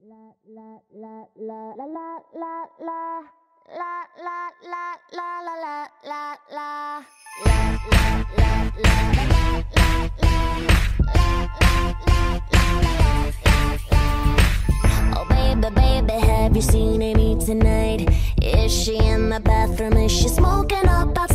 Oh baby, baby, have you seen Amy tonight? Is she in the bathroom? Is she smoking up outside?